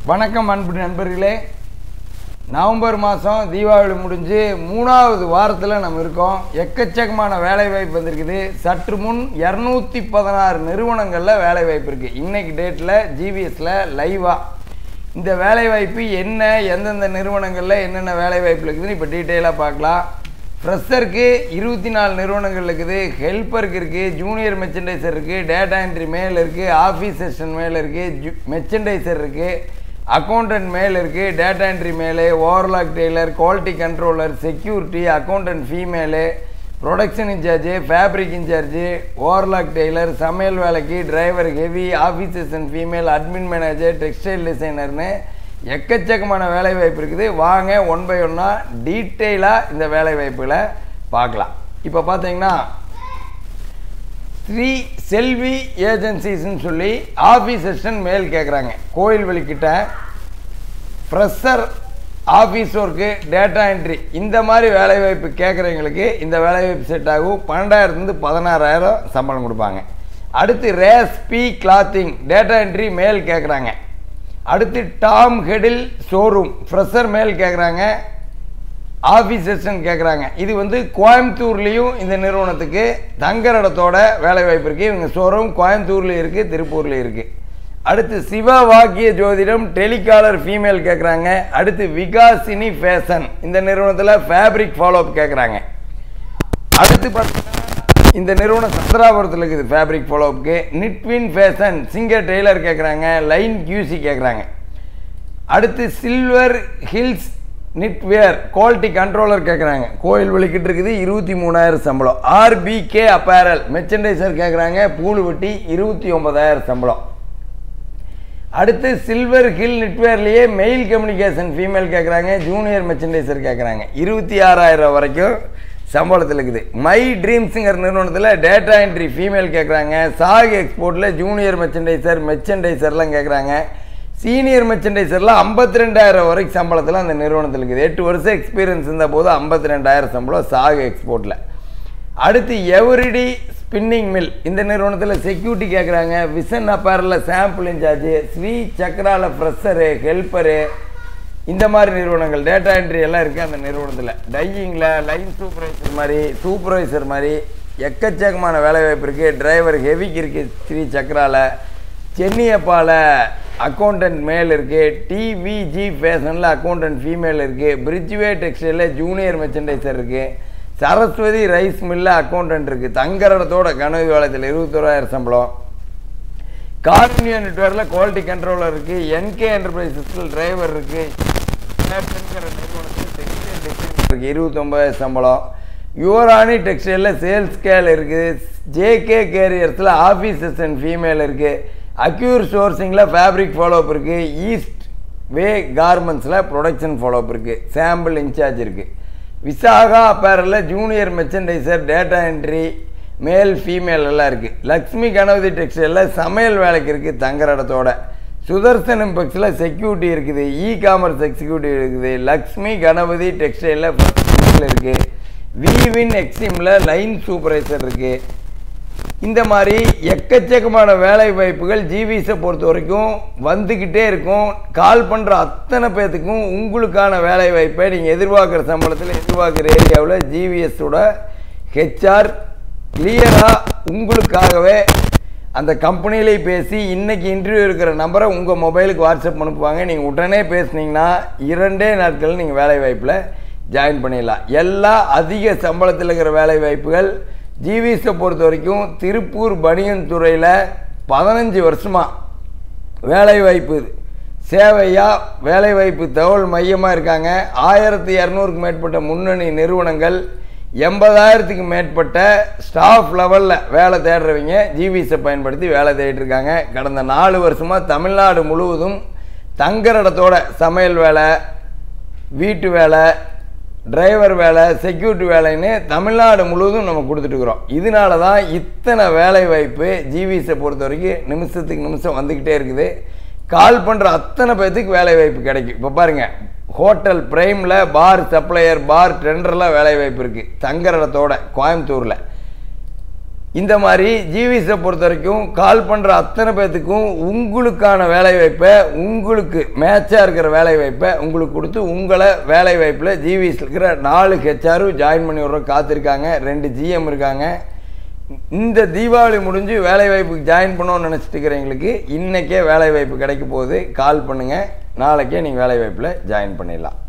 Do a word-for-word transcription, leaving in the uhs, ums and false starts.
வணக்கம் அன்பு நண்பர்களே. நவம்பர் மாதம் தீபாவளி முடிஞ்சு மூணாவது வாரத்தில் நம்ம இருக்கோம். எக்கச்சக்கமான வேலைவாய்ப்பு வந்திருக்குது. சற்று முன் இரநூத்தி பதினாறு நிறுவனங்களில் வேலைவாய்ப்பு இருக்குது. இன்றைக்கி டேட்டில் ஜிவிஎஸில் லைவாக இந்த வேலைவாய்ப்பு என்ன, எந்தெந்த நிறுவனங்களில் என்னென்ன வேலைவாய்ப்பு இருக்குதுன்னு இப்போ டீட்டெயிலாக பார்க்கலாம். ஃப்ரெஷருக்கு இருபத்தி நாலு நிறுவனங்கள் இருக்குது. ஹெல்ப்பருக்கு இருக்குது, ஜூனியர் மெர்ச்சன்டைசர் இருக்குது, டேட்டா என்ட்ரி மேல் இருக்குது, ஆஃபீஸ் செஷன் மேல் இருக்குது, ஜூ மெர்ச்சன்டைசர் இருக்குது, அக்கௌண்டன்ட் மேல் இருக்குது, டேட்டா என்ட்ரி மேலே, overlock tailor, quality controller, security, accountant female, production incharge, fabric incharge, overlock tailor, சமையல் வேலைக்கு, driver heavy, officers and female, admin manager, textile டிசைனர்னு எக்கச்சக்கமான வேலைவாய்ப்பு இருக்குது. வாங்க ஒன் பை ஒன்னாக டீட்டெயிலாக இந்த வேலைவாய்ப்புகளை பார்க்கலாம். இப்போ பார்த்தீங்கன்னா ஸ்ரீ செல்வி ஏஜென்சிஸ்ன்னு சொல்லி ஆஃபீஸ் அசிஸ்டன்ட் மேல் கேட்குறாங்க. கோயில்வெளிக்கிட்ட fresher office work, data entry இந்த மாதிரி வேலைவாய்ப்பு கேட்குறவங்களுக்கு இந்த வேலைவாய்ப்பு செட் ஆகும். பன்னெண்டாயிரத்துலேருந்து பதினாறாயிரம் சம்பளம் கொடுப்பாங்க. அடுத்து Race B Clothing data entry male கேட்குறாங்க. அடுத்து டாம் ஹெடில் ஷோரூம் ஃப்ரெஷர் மேல் கேட்குறாங்க, ஆஃபீஸ் அசிஸ்டன்ட் கேட்குறாங்க. இது வந்து கோயம்புத்தூர்லேயும் இந்த நிறுவனத்துக்கு தங்குற இடத்தோட வேலைவாய்ப்பு இருக்குது. இவங்க ஷோரூம் கோயம்புத்தூர்லேயும் இருக்குது, திருப்பூர்லேயும் இருக்குது. அடுத்து சிவா வாக்கிய ஜோதிடம் டெலிகாலர் ஃபீமேல் கேட்குறாங்க. அடுத்து விகாசினி ஃபேஷன் இந்த நிறுவனத்தில் ஃபேப்ரிக் ஃபாலோஅப் கேட்குறாங்க. அடுத்து பார்த்தீங்கன்னா இந்த நிறுவனம் சந்திராபுரத்தில் இருக்குது ஃபேப்ரிக் ஃபாலோஅப்புக்கு. நிட்வின் ஃபேஷன் சிங்கர் டெய்லர் கேட்குறாங்க, லைன் கியூசி கேட்குறாங்க. அடுத்து Silver Hills knitwear quality controller கேட்குறாங்க. கோயில் வெளிக்கிட்டு இருக்குது, இருபத்தி மூணாயிரம் சம்பளம். ஆர்பிகே அப்பேரல் மெர்ச்சன்டைசர் கேட்குறாங்க, பூலுவட்டி இருபத்தி ஒன்பதாயிரம் சம்பளம். அடுத்து சில்வர் ஹில் நிட்வேர்லேயே மெயில் கம்யூனிகேஷன் ஃபீமேல் கேட்குறாங்க, ஜூனியர் மெர்ச்சன்டைசர் கேட்குறாங்க, இருபத்தி ஆறாயிரம் வரைக்கும் சம்பளத்தில் இருக்குது. மை ட்ரீம்ஸுங்கிற நிறுவனத்தில் டேட்டா என்ட்ரி ஃபீமேல் கேட்குறாங்க. சாக் எக்ஸ்போர்ட்டில் ஜூனியர் மெர்ச்சன்டைசர் மெர்ச்சன்டைசர்லாம் கேட்குறாங்க. சீனியர் மெர்ச்சன்டைசரில் ஐம்பத்தி ரெண்டாயிரம் வரைக்கும் சம்பளத்தில் அந்த நிறுவனத்தில் இருக்குது. எட்டு வருஷம் எக்ஸ்பீரியன்ஸ் இருந்த போது ஐம்பத்தி ரெண்டாயிரம் சம்பளம் சாக் எக்ஸ்போர்ட்டில். அடுத்து எவரிடி ஸ்பின்னிங் மில் இந்த நிறுவனத்தில் செக்யூரிட்டி கேட்குறாங்க. விசன் அப்பேரில் சாம்பிள் இன்சார்ஜு, ஸ்ரீ சக்ராவில் ஃப்ரெஷரு, ஹெல்ப்பரு இந்த மாதிரி நிறுவனங்கள் டேட்டா என்ட்ரி எல்லாம் இருக்குது அந்த நிறுவனத்தில். டையிங்கில் லைன் சூப்பர்வைசர் மாதிரி சூப்பர்வைசர் மாதிரி எக்கச்சக்கமான வேலைவாய்ப்பு இருக்குது. டிரைவர் ஹெவிக்கு இருக்குது ஸ்ரீ சக்ராவில். சென்னியப்பாவில் அக்கௌண்டன்ட் மேல் இருக்குது. டிவிஜி ஃபேஷனில் அக்கௌண்டன்ட் ஃபீமேல் இருக்குது. பிரிட்ஜ்வே டெக்ஸ்டைலில் ஜூனியர் மெர்ச்சன்டைசர் இருக்குது. சரஸ்வதி ரைஸ் மில்லில் அக்கௌண்டன்ட் இருக்குது. தங்கரடத்தோட கனவு வேலையத்தில் இருபத்தோராயிரம் சம்பளம். கார்னியா நெட்வேரில் குவாலிட்டி கண்ட்ரோலர் இருக்குது. என்கே என்டர்பிரைசஸில் டிரைவர் இருக்குது. நிறுவனத்தில் டெக்ஸ்டைல் டிசைன் இருக்குது, இருபத்தொம்பதாயிரம் சம்பளம். யுவராணி டெக்ஸ்டைலில் சேல்ஸ் ஸ்கேல் இருக்குது. ஜேகே கேரியர்ஸில் ஆஃபீஸ் அசிஸ்டன்ட் ஃபீமேல் இருக்குது. அக்யூர் சோர்சிங்கில் ஃபேப்ரிக் ஃபாலோஅப் இருக்குது. ஈஸ்ட் வே கார்மெண்ட்ஸில் ப்ரொடக்ஷன் ஃபாலோஅப் இருக்குது. சாம்பிள் இன்சார்ஜ் இருக்குது. விசாகா அப்பேரலில் junior merchandiser data entry male female எல்லாம் இருக்குது. லக்ஷ்மி கணபதி டெக்ஸ்டைலில் சமையல் வேலைக்கு இருக்குது தங்குற இடத்தோட. சுதர்சன் இம்பெக்ஸில் செக்யூரிட்டி இருக்குது. இ காமர்ஸ் எக்ஸிக்யூட்டிவ் இருக்குது. லக்ஷ்மி கணபதி டெக்ஸ்டைலில் இருக்குது. விவின் எக்ஸிமில் லைன் சூப்பர்வைசர் இருக்குது. இந்த மாதிரி எக்கச்சக்கமான வேலை வாய்ப்புகள் ஜிவிஎஸை பொறுத்த வரைக்கும் வந்துக்கிட்டே இருக்கும். கால் பண்ணுற அத்தனை பேர்த்துக்கும் உங்களுக்கான வேலை வாய்ப்பை நீங்கள் எதிர்பார்க்குற சம்பளத்தில் எதிர்பார்க்குற ஏரியாவில் ஜிவிஎஸோட ஹெச்ஆர் கிளியராக உங்களுக்காகவே அந்த கம்பெனியிலே பேசி இன்றைக்கி இன்டர்வியூ இருக்கிற நம்பரை உங்கள் மொபைலுக்கு வாட்ஸ்அப் அனுப்புவாங்க. நீங்கள் உடனே பேசுனீங்கன்னா இரண்டே நாட்கள் நீங்கள் வேலை வாய்ப்பில் ஜாயின் பண்ணிடலாம். எல்லா அதிக சம்பளத்தில் இருக்கிற வேலை வாய்ப்புகள் ஜிவிஎஸை பொறுத்த வரைக்கும் திருப்பூர் பனியன் துறையில் பதினஞ்சு வருஷமாக வேலைவாய்ப்பு சேவையாக வேலைவாய்ப்பு தகவல் மையமாக இருக்காங்க. ஆயிரத்தி இரநூறுக்கு மேற்பட்ட முன்னணி நிறுவனங்கள், எண்பதாயிரத்துக்கு மேற்பட்ட ஸ்டாஃப் லெவலில் வேலை தேடுறவங்க ஜிவிஎஸை பயன்படுத்தி வேலை தேடிட்டுருக்காங்க. கடந்த நாலு வருஷமாக தமிழ்நாடு முழுவதும் தங்குற இடத்தோட சமையல் வேலை, வீட்டு வேலை, டிரைவர் வேலை, செக்யூரிட்டி வேலைன்னு தமிழ்நாடு முழுவதும் நம்ம கொடுத்துட்ருக்குறோம். இதனால தான் இத்தனை வேலை வாய்ப்பு ஜிவிஎஸை பொறுத்த வரைக்கும் நிமிஷத்துக்கு நிமிஷம் வந்துக்கிட்டே இருக்குது. கால் பண்ணுற அத்தனை பேர்த்துக்கு வேலை வாய்ப்பு கிடைக்கும். இப்போ பாருங்கள், ஹோட்டல் பிரைமில் பார் சப்ளையர், பார் டெண்டரில் வேலை வாய்ப்பு இருக்குது தங்குற இடத்தோட கோயம்புத்தூரில். இந்த மாதிரி ஜிவிஸை பொறுத்த வரைக்கும் கால் பண்ணுற அத்தனை பேர்த்துக்கும் உங்களுக்கான வேலைவாய்ப்பை, உங்களுக்கு மேட்சாக இருக்கிற வேலைவாய்ப்பை உங்களுக்கு கொடுத்து உங்களை வேலைவாய்ப்பில் ஜிவிஸில் இருக்கிற நாலு ஹெச்ஆரும் ஜாயின் பண்ணி விட்ற காத்திருக்காங்க. ரெண்டு ஜிஎம் இருக்காங்க. இந்த தீபாவளி முடிஞ்சு வேலைவாய்ப்புக்கு ஜாயின் பண்ணோன்னு நினச்சிட்டு இருக்கிறவங்களுக்கு இன்றைக்கே வேலைவாய்ப்பு கிடைக்க போகுது. கால் பண்ணுங்கள், நாளைக்கே நீங்கள் வேலைவாய்ப்பில் ஜாயின் பண்ணிடலாம்.